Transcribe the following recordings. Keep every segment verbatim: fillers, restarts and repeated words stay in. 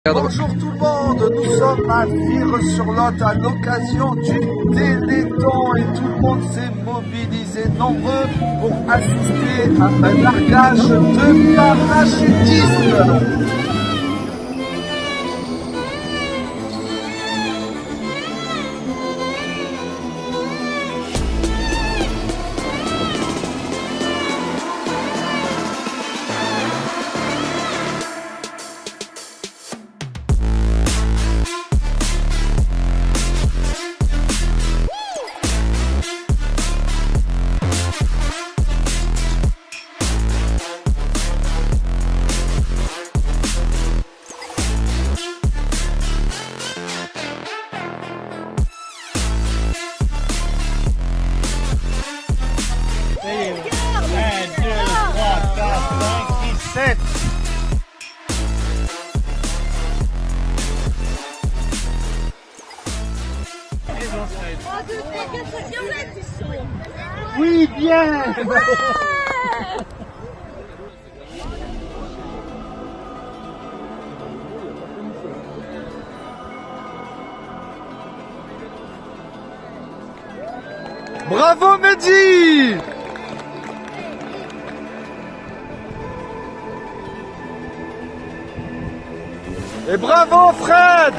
Bonjour tout le monde, nous sommes à Vire-sur-Lot à l'occasion du Téléthon et tout le monde s'est mobilisé nombreux pour assister à un largage de parachutisme. sept. Oui, bien. Ouais. Bravo Mehdi! Et bravo Fred!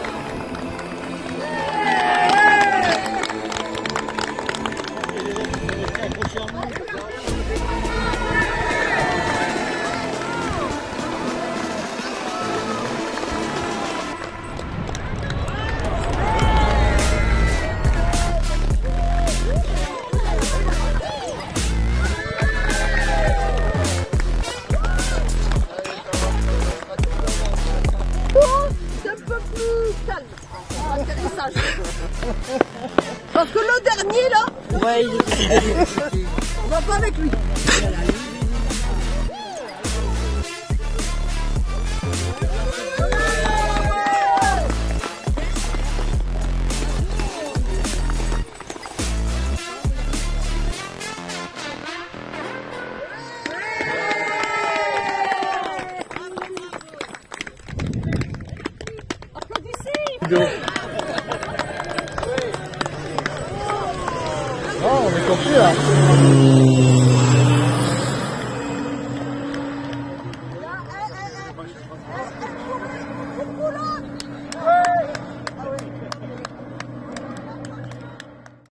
Parce que le dernier là, ouais, il est... on va pas avec lui. Oh, on est compris là.